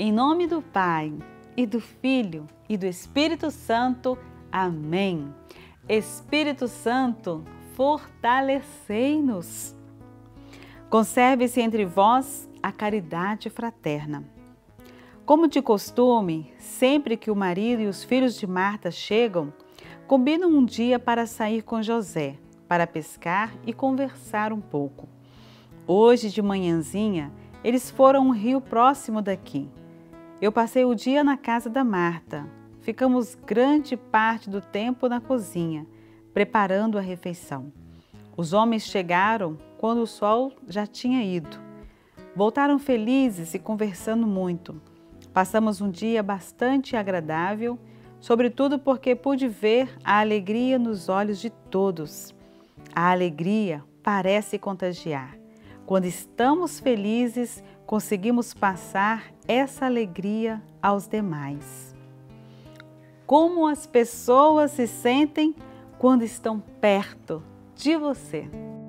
Em nome do Pai, e do Filho, e do Espírito Santo. Amém. Espírito Santo, fortalecei-nos. Conserve-se entre vós a caridade fraterna. Como de costume, sempre que o marido e os filhos de Marta chegam, combinam um dia para sair com José, para pescar e conversar um pouco. Hoje de manhãzinha, eles foram a um rio próximo daqui. Eu passei o dia na casa da Marta. Ficamos grande parte do tempo na cozinha, preparando a refeição. Os homens chegaram quando o sol já tinha ido. Voltaram felizes e conversando muito. Passamos um dia bastante agradável, sobretudo porque pude ver a alegria nos olhos de todos. A alegria parece contagiar. Quando estamos felizes, conseguimos passar essa alegria aos demais. Como as pessoas se sentem quando estão perto de você?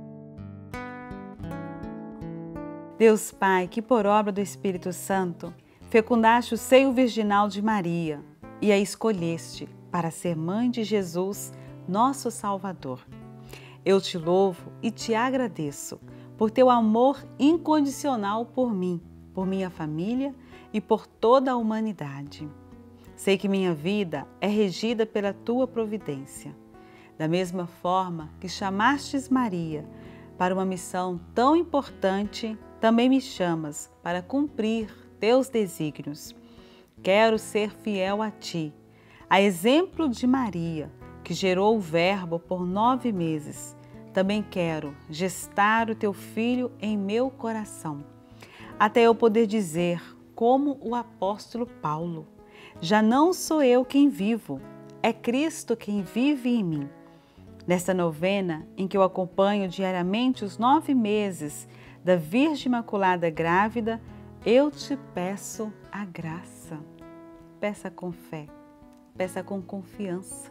Deus Pai, que por obra do Espírito Santo, fecundaste o seio virginal de Maria e a escolheste para ser mãe de Jesus, nosso Salvador. Eu te louvo e te agradeço por teu amor incondicional por mim, por minha família e por toda a humanidade. Sei que minha vida é regida pela tua providência. Da mesma forma que chamastes Maria para uma missão tão importante, também me chamas para cumprir teus desígnios. Quero ser fiel a ti, a exemplo de Maria, que gerou o Verbo por 9 meses. Também quero gestar o teu filho em meu coração, até eu poder dizer, como o apóstolo Paulo: já não sou eu quem vivo, é Cristo quem vive em mim. Nesta novena, em que eu acompanho diariamente os 9 meses da Virgem Imaculada Grávida, eu te peço a graça. Peça com fé, peça com confiança.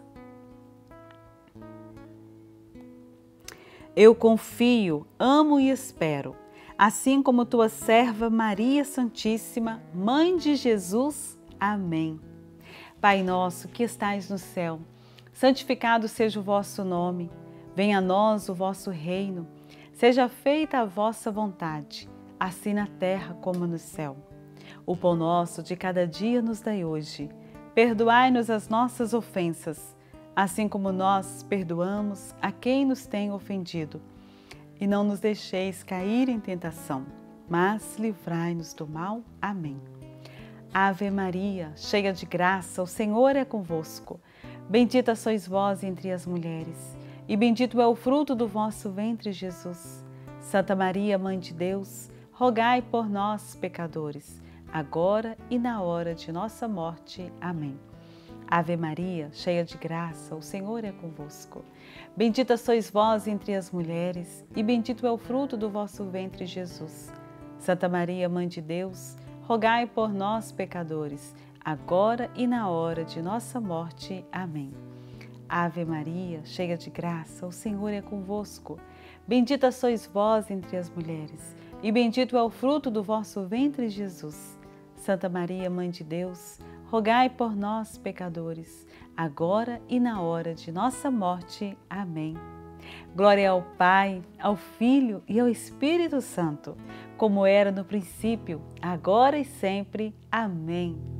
Eu confio, amo e espero, assim como tua serva Maria Santíssima, Mãe de Jesus. Amém. Pai nosso que estais no céu, santificado seja o vosso nome. Venha a nós o vosso reino. Seja feita a vossa vontade, assim na terra como no céu. O pão nosso de cada dia nos dai hoje. Perdoai-nos as nossas ofensas, assim como nós perdoamos a quem nos tem ofendido. E não nos deixeis cair em tentação, mas livrai-nos do mal. Amém. Ave Maria, cheia de graça, o Senhor é convosco. Bendita sois vós entre as mulheres, e bendito é o fruto do vosso ventre, Jesus. Santa Maria, Mãe de Deus, rogai por nós, pecadores, agora e na hora de nossa morte. Amém. Ave Maria, cheia de graça, o Senhor é convosco. Bendita sois vós entre as mulheres, e bendito é o fruto do vosso ventre, Jesus. Santa Maria, Mãe de Deus, rogai por nós, pecadores, agora e na hora de nossa morte. Amém. Ave Maria, cheia de graça, o Senhor é convosco. Bendita sois vós entre as mulheres, e bendito é o fruto do vosso ventre, Jesus. Santa Maria, Mãe de Deus, rogai por nós, pecadores, agora e na hora de nossa morte. Amém. Glória ao Pai, ao Filho e ao Espírito Santo, como era no princípio, agora e sempre. Amém.